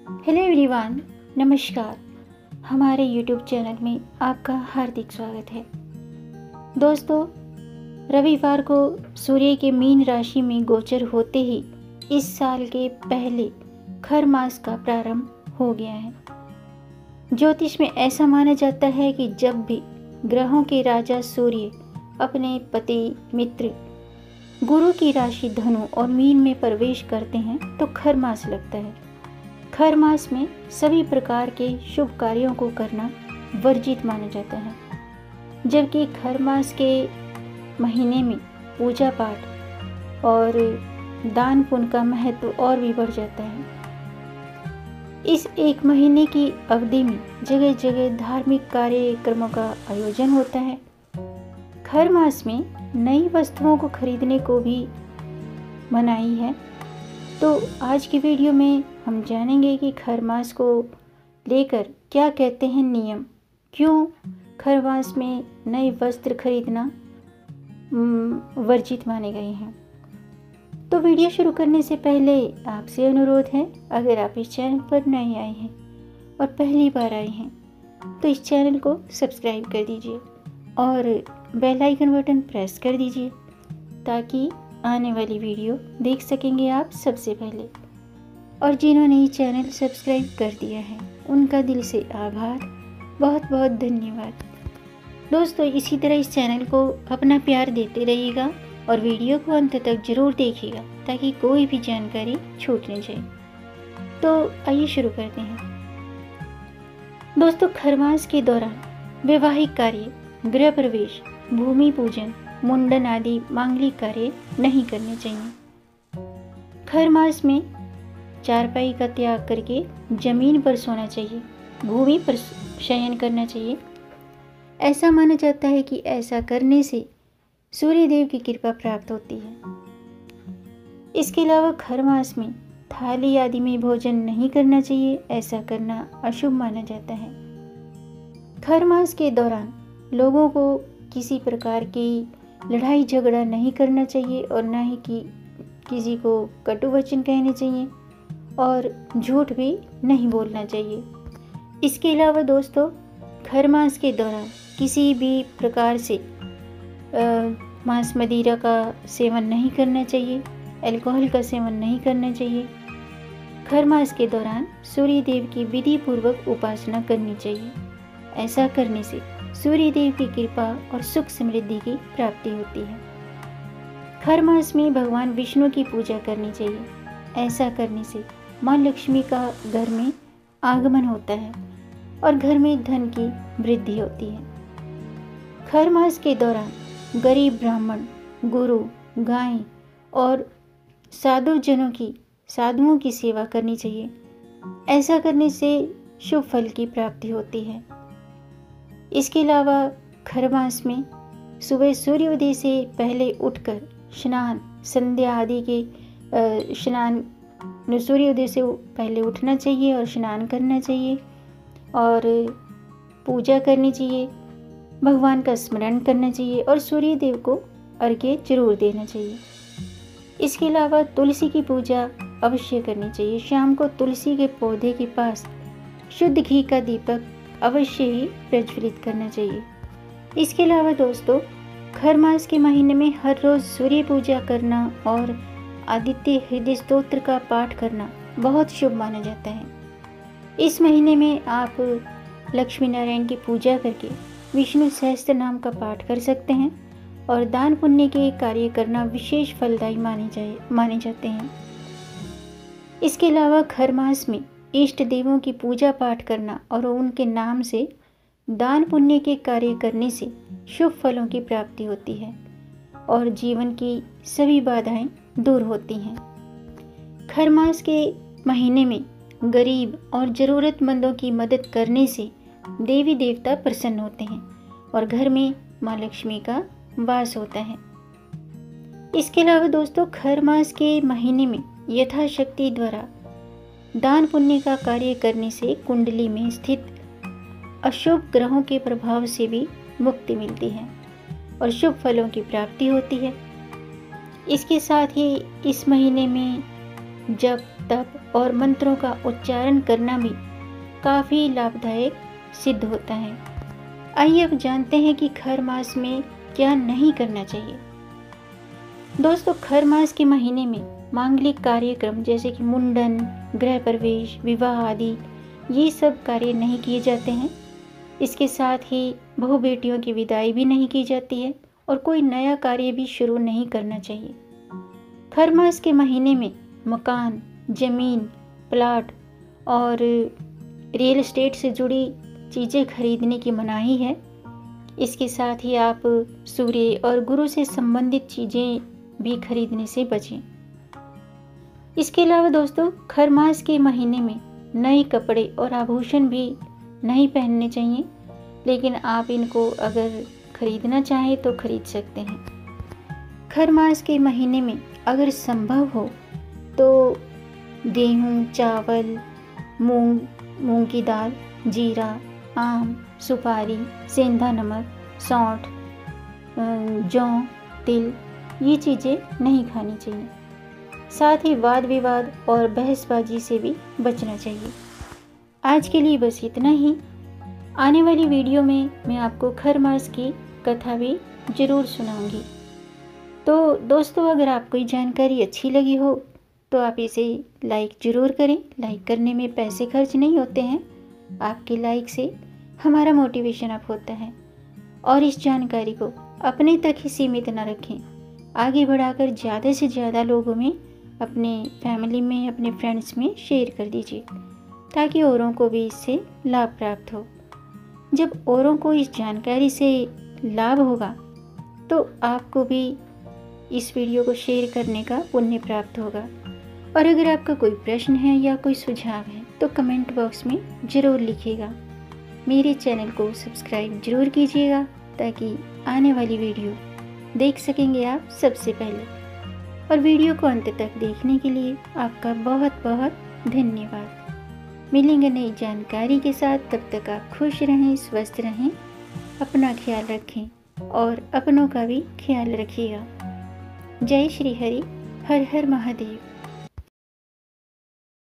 Hello everyone, नमस्कार। हमारे YouTube channel में आपका हार्दिक स्वागत है। दोस्तों, रविवार को सूर्य के मीन राशि में गोचर होते ही इस साल के पहले खर मास का प्रारंभ हो गया है। ज्योतिष में ऐसा माना जाता है कि जब भी ग्रहों के राजा सूर्य अपने पति मित्र गुरु की राशि धनु और मीन में प्रवेश करते हैं तो खर मास लगता है। खर मास में सभी प्रकार के शुभ कार्यों को करना वर्जित माना जाता है, जबकि खर मास के महीने में पूजा पाठ और दान पुण्य का महत्व और भी बढ़ जाता है। इस एक महीने की अवधि में जगह जगह धार्मिक कार्यक्रमों का आयोजन होता है। खर मास में नई वस्तुओं को खरीदने को भी मनाही है। तो आज की वीडियो में हम जानेंगे कि खर मास को लेकर क्या कहते हैं नियम, क्यों खर मास में नए वस्त्र खरीदना वर्जित माने गए हैं। तो वीडियो शुरू करने से पहले आपसे अनुरोध है, अगर आप इस चैनल पर नए आए हैं और पहली बार आए हैं तो इस चैनल को सब्सक्राइब कर दीजिए और बेल आइकन बटन प्रेस कर दीजिए ताकि आने वाली वीडियो देख सकेंगे आप सबसे पहले। और जिन्होंने ये चैनल सब्सक्राइब कर दिया है उनका दिल से आभार, बहुत बहुत धन्यवाद। दोस्तों, इसी तरह इस चैनल को अपना प्यार देते रहिएगा और वीडियो को अंत तक जरूर देखिएगा ताकि कोई भी जानकारी छूट न जाए। तो आइए शुरू करते हैं। दोस्तों, खर मास के दौरान वैवाहिक कार्य, गृह प्रवेश, भूमि पूजन, मुंडन आदि मांगलिक कार्य नहीं करने चाहिए। खर मास में चारपाई का त्याग करके जमीन पर सोना चाहिए, भूमि पर शयन करना चाहिए। ऐसा माना जाता है कि ऐसा करने से सूर्य देव की कृपा प्राप्त होती है। इसके अलावा खर मास में थाली आदि में भोजन नहीं करना चाहिए, ऐसा करना अशुभ माना जाता है। खर मास के दौरान लोगों को किसी प्रकार की लड़ाई झगड़ा नहीं करना चाहिए और न ही किसी को कटु वचन कहने चाहिए और झूठ भी नहीं बोलना चाहिए। इसके अलावा दोस्तों, खर मास के दौरान किसी भी प्रकार से मांस मदिरा का सेवन नहीं करना चाहिए, अल्कोहल का सेवन नहीं करना चाहिए। खर मास के दौरान सूर्य देव की विधि पूर्वक उपासना करनी चाहिए। ऐसा करने से सूर्य देव की कृपा और सुख समृद्धि की प्राप्ति होती है। खर मास में भगवान विष्णु की पूजा करनी चाहिए। ऐसा करने से माँ लक्ष्मी का घर में आगमन होता है और घर में धन की वृद्धि होती है। खर मास के दौरान गरीब ब्राह्मण, गुरु, गाय और साधुओं की सेवा करनी चाहिए। ऐसा करने से शुभ फल की प्राप्ति होती है। इसके अलावा खर मास में सुबह सूर्योदय से पहले उठकर स्नान, संध्या आदि के सूर्योदय से पहले उठना चाहिए और स्नान करना चाहिए और पूजा करनी चाहिए, भगवान का स्मरण करना चाहिए और सूर्य देव को अर्घ्य जरूर देना चाहिए। इसके अलावा तुलसी की पूजा अवश्य करनी चाहिए। शाम को तुलसी के पौधे के पास शुद्ध घी का दीपक अवश्य ही प्रज्वलित करना चाहिए। इसके अलावा दोस्तों, खर मास के महीने में हर रोज सूर्य पूजा करना और आदित्य हृदय स्तोत्र का पाठ करना बहुत शुभ माना जाता है। इस महीने में आप लक्ष्मी नारायण की पूजा करके विष्णु सहस्त्र नाम का पाठ कर सकते हैं और दान पुण्य के कार्य करना विशेष फलदायी माने जाते हैं। इसके अलावा खर मास में इष्ट देवों की पूजा पाठ करना और उनके नाम से दान पुण्य के कार्य करने से शुभ फलों की प्राप्ति होती है और जीवन की सभी बाधाएं दूर होती हैं। खर मास के महीने में गरीब और ज़रूरतमंदों की मदद करने से देवी देवता प्रसन्न होते हैं और घर में माँ लक्ष्मी का वास होता है। इसके अलावा दोस्तों, खर मास के महीने में यथाशक्ति द्वारा दान पुण्य का कार्य करने से कुंडली में स्थित अशुभ ग्रहों के प्रभाव से भी मुक्ति मिलती है और शुभ फलों की प्राप्ति होती है। इसके साथ ही इस महीने में जब तप और मंत्रों का उच्चारण करना भी काफ़ी लाभदायक सिद्ध होता है। आइए अब जानते हैं कि खर मास में क्या नहीं करना चाहिए। दोस्तों, खर मास के महीने में मांगलिक कार्यक्रम जैसे कि मुंडन, गृह प्रवेश, विवाह आदि ये सब कार्य नहीं किए जाते हैं। इसके साथ ही बहू बेटियों की विदाई भी नहीं की जाती है और कोई नया कार्य भी शुरू नहीं करना चाहिए। खर मास के महीने में मकान, जमीन, प्लाट और रियल एस्टेट से जुड़ी चीज़ें खरीदने की मनाही है। इसके साथ ही आप सूर्य और गुरु से संबंधित चीज़ें भी खरीदने से बचें। इसके अलावा दोस्तों, खर मास के महीने में नए कपड़े और आभूषण भी नहीं पहनने चाहिए, लेकिन आप इनको अगर खरीदना चाहें तो खरीद सकते हैं। खर मास के महीने में अगर संभव हो तो गेहूँ, चावल, मूंग की दाल, जीरा, आम, सुपारी, सेंधा नमक, सौंठ, जौ, तिल ये चीज़ें नहीं खानी चाहिए। साथ ही वाद विवाद और बहसबाजी से भी बचना चाहिए। आज के लिए बस इतना ही। आने वाली वीडियो में मैं आपको खर मास की कथा भी ज़रूर सुनाऊंगी। तो दोस्तों, अगर आपको ये जानकारी अच्छी लगी हो तो आप इसे लाइक ज़रूर करें। लाइक करने में पैसे खर्च नहीं होते हैं। आपके लाइक से हमारा मोटिवेशन अप होता है। और इस जानकारी को अपने तक ही सीमित न रखें, आगे बढ़ाकर ज़्यादा से ज़्यादा लोगों में, अपने फैमिली में, अपने फ्रेंड्स में शेयर कर दीजिए ताकि औरों को भी इससे लाभ प्राप्त हो। जब औरों को इस जानकारी से लाभ होगा तो आपको भी इस वीडियो को शेयर करने का पुण्य प्राप्त होगा। और अगर आपका कोई प्रश्न है या कोई सुझाव है तो कमेंट बॉक्स में ज़रूर लिखिएगा। मेरे चैनल को सब्सक्राइब जरूर कीजिएगा ताकि आने वाली वीडियो देख सकेंगे आप सबसे पहले। और वीडियो को अंत तक देखने के लिए आपका बहुत बहुत धन्यवाद। मिलेंगे नई जानकारी के साथ, तब तक आप खुश रहें, स्वस्थ रहें, अपना ख्याल रखें और अपनों का भी ख्याल रखिएगा। जय श्री हरि, हर हर महादेव।